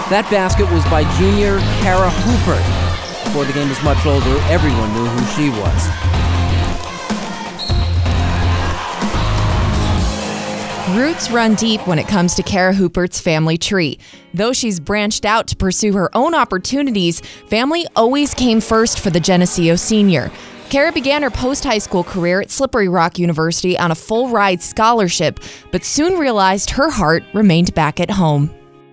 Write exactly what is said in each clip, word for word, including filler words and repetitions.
That basket was by junior Kara Hooper. Before the game was much older, everyone knew who she was. Roots run deep when it comes to Kara Hooper's family tree. Though she's branched out to pursue her own opportunities, family always came first for the Geneseo senior. Kara began her post-high school career at Slippery Rock University on a full-ride scholarship, but soon realized her heart remained back at home.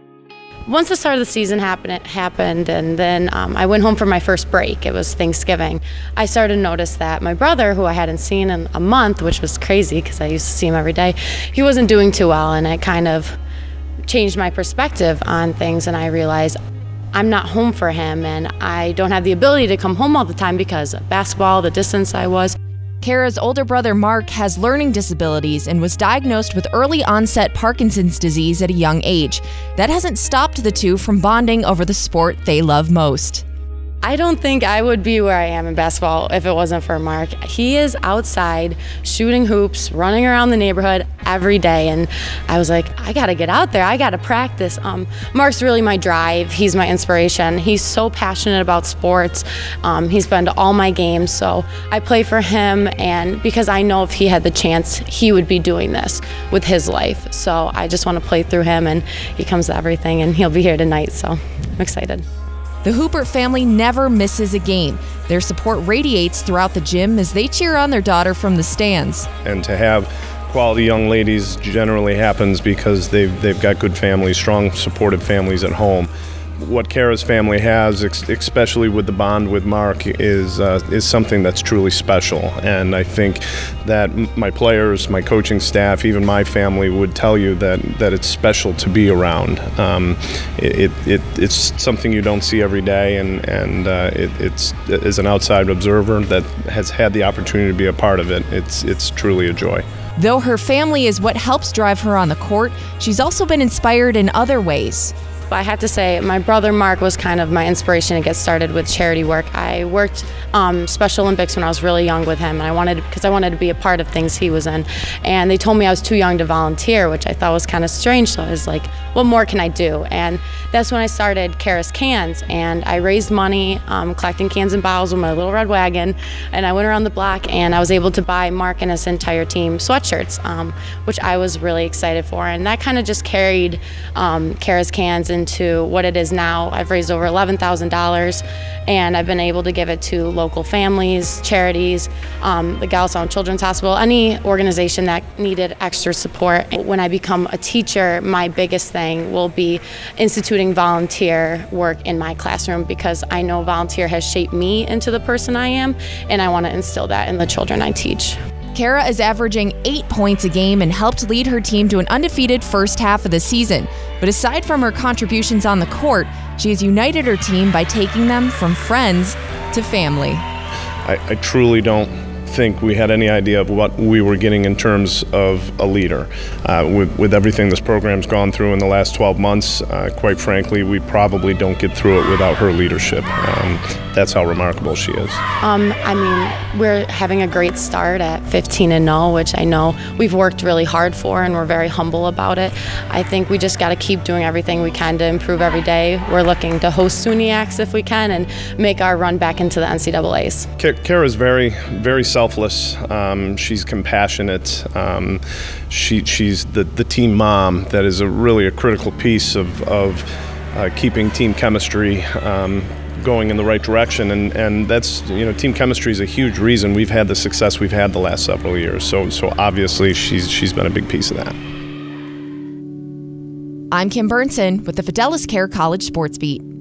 Once the start of the season happened, it happened, and then um, I went home for my first break. It was Thanksgiving. I started to notice that my brother, who I hadn't seen in a month, which was crazy because I used to see him every day, he wasn't doing too well, and it kind of changed my perspective on things, and I realized I'm not home for him, and I don't have the ability to come home all the time because of basketball, the distance I was. Kara's older brother Mark has learning disabilities and was diagnosed with early onset Parkinson's disease at a young age. That hasn't stopped the two from bonding over the sport they love most. I don't think I would be where I am in basketball if it wasn't for Mark. He is outside shooting hoops, running around the neighborhood every day, and I was like, I gotta get out there, I gotta practice. Um, Mark's really my drive, he's my inspiration. He's so passionate about sports. Um, he's been to all my games, so I play for him, and because I know if he had the chance, he would be doing this with his life. So I just wanna play through him, and he comes to everything, and he'll be here tonight, so I'm excited. The Hooper family never misses a game. Their support radiates throughout the gym as they cheer on their daughter from the stands. And to have quality young ladies generally happens because they've, they've got good families, strong, supportive families at home. What Kara's family has, especially with the bond with Mark, is uh, is something that's truly special. And I think that my players, my coaching staff, even my family would tell you that, that it's special to be around. Um, it, it it's something you don't see every day, and and uh, it, it's as an outside observer that has had the opportunity to be a part of it, it's it's truly a joy. Though her family is what helps drive her on the court, she's also been inspired in other ways. But I have to say, my brother Mark was kind of my inspiration to get started with charity work. I worked um, Special Olympics when I was really young with him, and I wanted because I wanted to be a part of things he was in. And they told me I was too young to volunteer, which I thought was kind of strange. So I was like, what more can I do? And that's when I started Kara's Cans, and I raised money um, collecting cans and bottles with my little red wagon. And I went around the block, and I was able to buy Mark and his entire team sweatshirts, um, which I was really excited for. And that kind of just carried um, Kara's Cans into what it is now. I've raised over eleven thousand dollars, and I've been able to give it to local families, charities, um, the Galveston Children's Hospital, any organization that needed extra support. When I become a teacher, my biggest thing will be instituting volunteer work in my classroom, because I know volunteer has shaped me into the person I am, and I want to instill that in the children I teach. Kara is averaging eight points a game and helped lead her team to an undefeated first half of the season. But aside from her contributions on the court, she has united her team by taking them from friends to family. I, I truly don't think we had any idea of what we were getting in terms of a leader. Uh, with, with everything this program's gone through in the last twelve months, uh, quite frankly, we probably don't get through it without her leadership. Um, that's how remarkable she is. Um, I mean, we're having a great start at fifteen and oh, which I know we've worked really hard for, and we're very humble about it. I think we just got to keep doing everything we can to improve every day. We're looking to host SUNYACs if we can and make our run back into the N C double A's. Kara's very, very selfless. Um, she's compassionate. Um, she, she's the, the team mom that is a really a critical piece of, of uh, keeping team chemistry um, going in the right direction, and, and that's, you know, team chemistry is a huge reason we've had the success we've had the last several years. So, so obviously she's, she's been a big piece of that. I'm Kim Burnson with the Fidelis Care College Sports Beat.